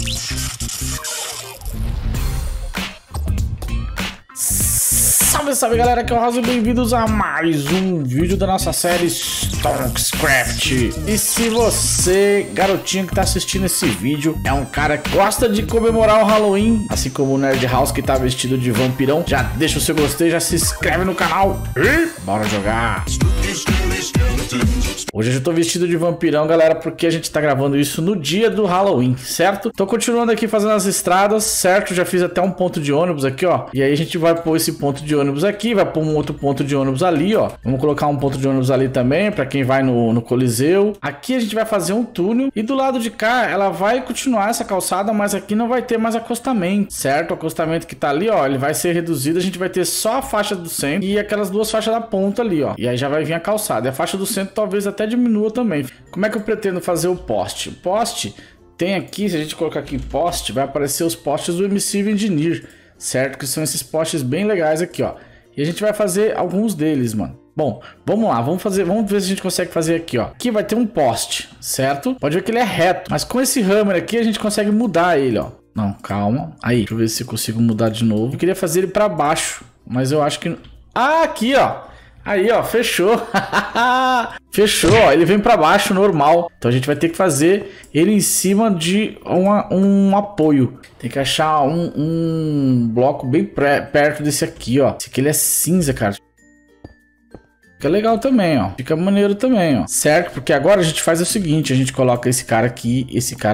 Salve, salve galera, aqui é o Raso e bem-vindos a mais um vídeo da nossa série Stonkscraft. E se você, garotinho que tá assistindo esse vídeo, é um cara que gosta de comemorar o Halloween, assim como o Nerd House que tá vestido de vampirão, já deixa o seu gostei, já se inscreve no canal e bora jogar! Hoje eu já tô vestido de vampirão, galera, porque a gente tá gravando isso no dia do Halloween, certo? Tô continuando aqui fazendo as estradas, certo? Já fiz até um ponto de ônibus aqui, ó. E aí a gente vai pôr esse ponto de ônibus aqui, vai pôr um outro ponto de ônibus ali, ó. Vamos colocar um ponto de ônibus ali também, pra quem vai no Coliseu. Aqui a gente vai fazer um túnel e do lado de cá ela vai continuar essa calçada, mas aqui não vai ter mais acostamento, certo? O acostamento que tá ali, ó, ele vai ser reduzido, a gente vai ter só a faixa do centro e aquelas duas faixas da ponta ali, ó. E aí já vai vir a calçada. E a faixa do centro talvez até diminua também. Como é que eu pretendo fazer o poste? O poste tem aqui, se a gente colocar aqui poste, vai aparecer os postes do Emissive Engineer, certo? Que são esses postes bem legais aqui, ó. E a gente vai fazer alguns deles, mano. Bom, vamos lá, vamos ver se a gente consegue fazer aqui, ó. Aqui vai ter um poste, certo? Pode ver que ele é reto, mas com esse hammer aqui a gente consegue mudar ele, ó. Não, calma. Aí, deixa eu ver se eu consigo mudar de novo. Eu queria fazer ele pra baixo, mas eu acho que... Ah, aqui, ó. Aí, ó, fechou. Fechou, ó, ele vem pra baixo, normal. Então a gente vai ter que fazer ele em cima de um apoio. Tem que achar um bloco bem perto desse aqui, ó. Esse aqui ele é cinza, cara. Fica legal também, ó. Fica maneiro também, ó. Certo? Porque agora a gente faz o seguinte. A gente coloca esse cara aqui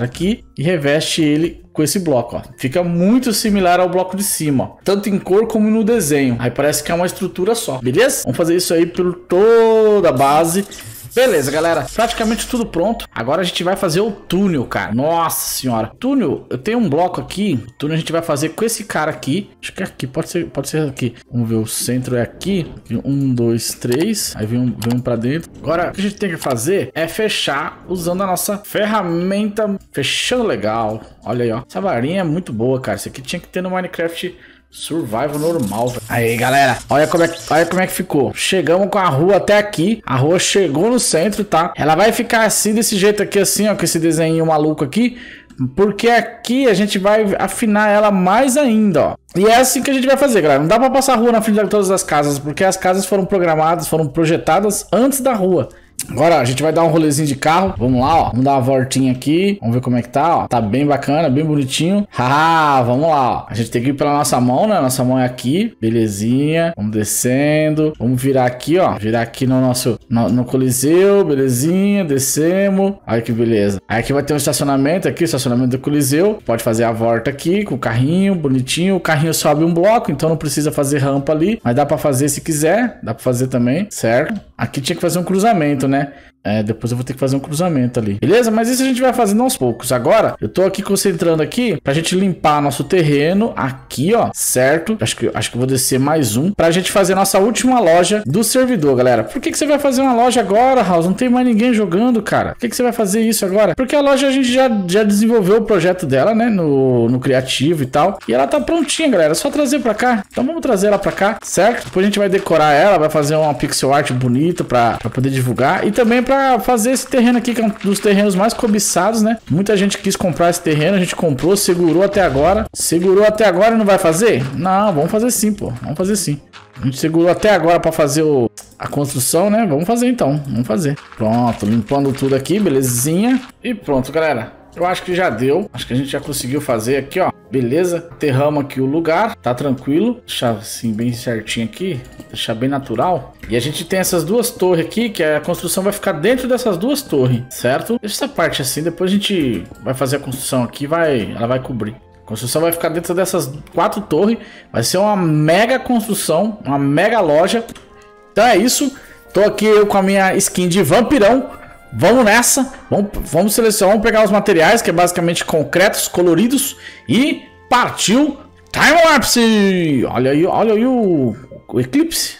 e reveste ele com esse bloco, ó. Fica muito similar ao bloco de cima, ó. Tanto em cor como no desenho. Aí parece que é uma estrutura só, beleza? Vamos fazer isso aí por toda a base. Beleza, galera, praticamente tudo pronto. Agora a gente vai fazer o túnel, cara. Nossa senhora. Túnel, eu tenho um bloco aqui. O túnel a gente vai fazer com esse cara aqui. Acho que é aqui, pode ser aqui. Vamos ver, o centro é aqui. 1, 2, 3. Aí vem um pra dentro. Agora, o que a gente tem que fazer é fechar usando a nossa ferramenta. Fechando legal. Olha aí, ó. Essa varinha é muito boa, cara. Isso aqui tinha que ter no Minecraft Survival normal, velho. Aí, galera, olha como é que ficou. Chegamos com a rua até aqui. A rua chegou no centro, tá? Ela vai ficar assim, desse jeito aqui, assim, ó, com esse desenho maluco aqui, porque aqui a gente vai afinar ela mais ainda, ó. E é assim que a gente vai fazer, galera. Não dá pra passar a rua na frente de todas as casas, porque as casas foram programadas, foram projetadas antes da rua. Agora a gente vai dar um rolezinho de carro. Vamos lá, ó. Vamos dar uma voltinha aqui. Vamos ver como é que tá, ó. Tá bem bacana, bem bonitinho. Haha, vamos lá, ó. A gente tem que ir pela nossa mão, né? Nossa mão é aqui. Belezinha. Vamos descendo. Vamos virar aqui, ó. Virar aqui no nosso... No Coliseu. Belezinha. Descemos. Olha que beleza. Aí aqui vai ter um estacionamento aqui. Estacionamento do Coliseu. Pode fazer a volta aqui com o carrinho. Bonitinho. O carrinho sobe um bloco, então não precisa fazer rampa ali. Mas dá pra fazer se quiser. Dá pra fazer também, certo? Aqui tinha que fazer um cruzamento, né? Depois eu vou ter que fazer um cruzamento ali. Beleza? Mas isso a gente vai fazendo aos poucos. Agora, eu tô aqui concentrando aqui pra gente limpar nosso terreno aqui, ó. Certo? Acho que eu vou descer mais um pra gente fazer nossa última loja do servidor, galera. Por que você vai fazer uma loja agora, House? Não tem mais ninguém jogando, cara. Por que você vai fazer isso agora? Porque a loja a gente já desenvolveu o projeto dela, né? No criativo e tal. E ela tá prontinha, galera. É só trazer pra cá. Então vamos trazer ela pra cá, certo? Depois a gente vai decorar ela, vai fazer uma pixel art bonita pra poder divulgar. E também pra fazer esse terreno aqui, que é um dos terrenos mais cobiçados, né? Muita gente quis comprar esse terreno, a gente comprou, segurou até agora. Segurou até agora e não vai fazer? Não, vamos fazer sim, pô. Vamos fazer sim. A gente segurou até agora pra fazer a construção, né? Vamos fazer então, vamos fazer. Pronto, limpando tudo aqui, belezinha. E pronto, galera. Eu acho que já deu. Acho que a gente já conseguiu fazer aqui, ó. Beleza. Aterramos aqui o lugar. Tá tranquilo. Deixar assim bem certinho aqui. Deixar bem natural. E a gente tem essas duas torres aqui, que a construção vai ficar dentro dessas duas torres, certo? Deixa essa parte assim. Depois a gente vai fazer a construção aqui. Ela vai cobrir. A construção vai ficar dentro dessas 4 torres. Vai ser uma mega construção. Uma mega loja. Então é isso. Tô aqui eu com a minha skin de vampirão. Vamos nessa, vamos selecionar, vamos pegar os materiais, que é basicamente concretos coloridos, e partiu time-lapse! Olha aí o eclipse.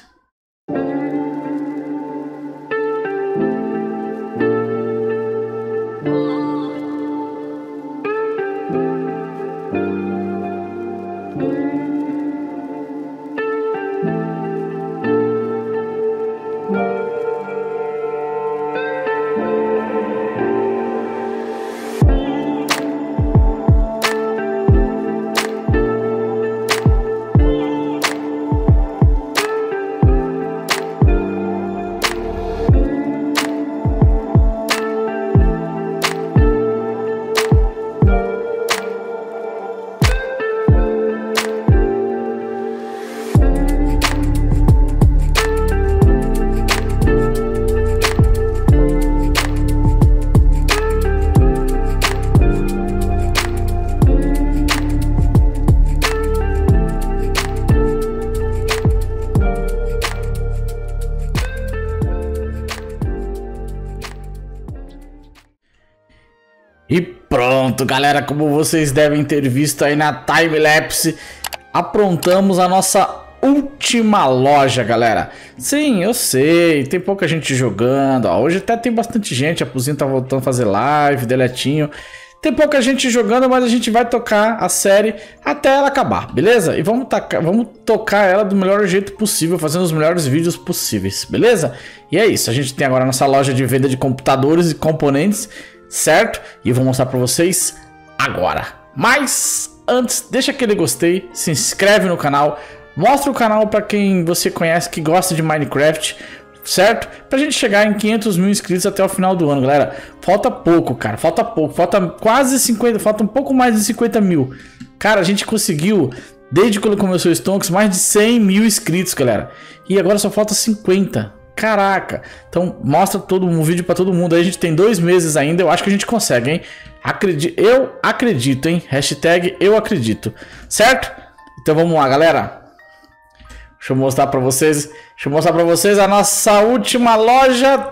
E pronto, galera, como vocês devem ter visto aí na time-lapse, aprontamos a nossa última loja, galera. Sim, eu sei, tem pouca gente jogando, ó, hoje até tem bastante gente, a Puzinha tá voltando a fazer live, Deletinho. Tem pouca gente jogando, mas a gente vai tocar a série até ela acabar, beleza? E vamos tocar ela do melhor jeito possível, fazendo os melhores vídeos possíveis, beleza? E é isso, a gente tem agora a nossa loja de venda de computadores e componentes, certo? E eu vou mostrar pra vocês agora. Mas antes, deixa aquele gostei, se inscreve no canal, mostra o canal pra quem você conhece que gosta de Minecraft, certo? Pra gente chegar em 500 mil inscritos até o final do ano, galera. Falta pouco, cara, falta pouco, falta quase 50, falta um pouco mais de 50 mil. Cara, a gente conseguiu, desde quando começou o Stonks, mais de 100 mil inscritos, galera. E agora só falta 50. Caraca, então mostra todo um vídeo pra todo mundo. Aí a gente tem 2 meses ainda, eu acho que a gente consegue, hein? Eu acredito, hein? Hashtag eu acredito, certo? Então vamos lá, galera. Deixa eu mostrar pra vocês a nossa última loja.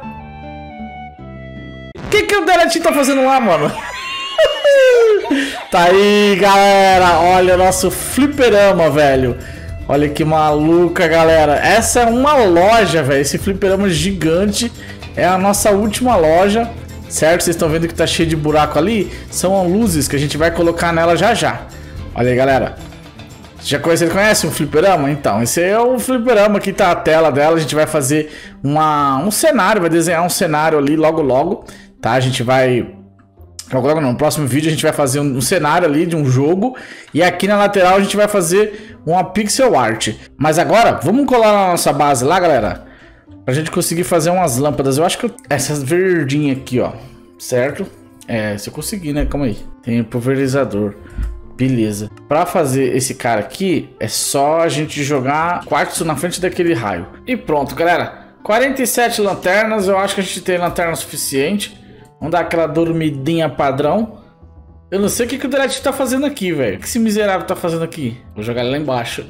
O que o Deletinho tá fazendo lá, mano? Tá aí, galera. Olha o nosso fliperama, velho. Olha que maluca, galera. Essa é uma loja, velho. Esse fliperama gigante é a nossa última loja, certo? Vocês estão vendo que tá cheio de buraco ali? São luzes que a gente vai colocar nela já já. Olha aí, galera. Vocês conhecem um fliperama? Então, esse é o fliperama, aqui tá a tela dela. A gente vai fazer um cenário, vai desenhar um cenário ali logo, tá? A gente vai... Logo não, no próximo vídeo a gente vai fazer um cenário ali de um jogo. E aqui na lateral a gente vai fazer uma pixel art. Mas agora, vamos colar na nossa base lá, galera, pra gente conseguir fazer umas lâmpadas. Eu acho que essas verdinhas aqui, ó, certo? Se eu conseguir, né? Calma aí. Tem o pulverizador. Beleza. Pra fazer esse cara aqui, é só a gente jogar quartzo na frente daquele raio. E pronto, galera. 47 lanternas. Eu acho que a gente tem lanterna suficiente. Vamos dar aquela dormidinha padrão. Eu não sei o que o Deletinho tá fazendo aqui, velho. O que esse miserável tá fazendo aqui? Vou jogar ele lá embaixo.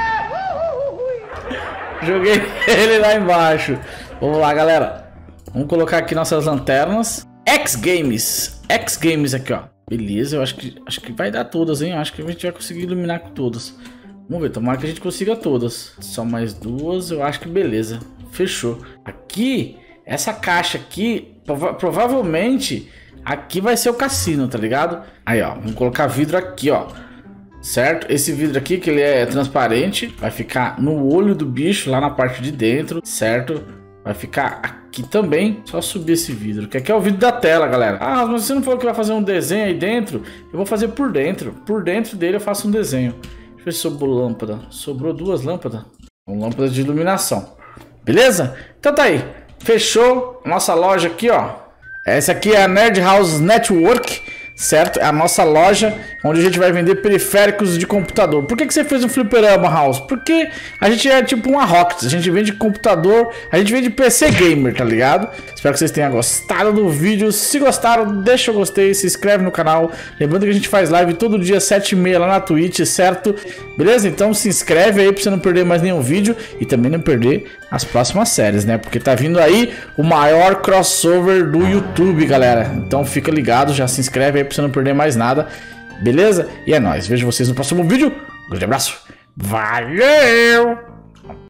Joguei ele lá embaixo. Vamos lá, galera. Vamos colocar aqui nossas lanternas. X-Games. X-Games aqui, ó. Beleza, eu acho que vai dar todas, hein? Eu acho que a gente vai conseguir iluminar com todas. Vamos ver, tomara que a gente consiga todas. Só mais 2, eu acho que beleza. Fechou. Aqui, essa caixa aqui, provavelmente, aqui vai ser o cassino, tá ligado? Aí, ó, vamos colocar vidro aqui, ó. Certo? Esse vidro aqui, que ele é transparente, vai ficar no olho do bicho, lá na parte de dentro, certo? Vai ficar aqui também, só subir esse vidro, que aqui é o vidro da tela, galera. Ah, mas você não falou que vai fazer um desenho aí dentro? Eu vou fazer por dentro. Por dentro dele eu faço um desenho. Deixa eu ver se sobrou lâmpada. Sobrou 2 lâmpadas. Lâmpadas de iluminação. Beleza? Então tá aí. Fechou nossa loja aqui, ó. Essa aqui é a Nerd House Network, certo? É a nossa loja onde a gente vai vender periféricos de computador. Por que você fez um fliperama, House? Porque a gente é tipo uma Rockets. A gente vende computador, a gente vende PC Gamer, tá ligado? Espero que vocês tenham gostado do vídeo. Se gostaram, deixa o gostei, se inscreve no canal. Lembrando que a gente faz live todo dia 7h30 lá na Twitch, certo? Beleza? Então se inscreve aí pra você não perder mais nenhum vídeo e também não perder as próximas séries, né? Porque tá vindo aí o maior crossover do YouTube, galera. Então fica ligado, já se inscreve aí pra você não perder mais nada. Beleza? E é nóis. Vejo vocês no próximo vídeo. Um grande abraço. Valeu!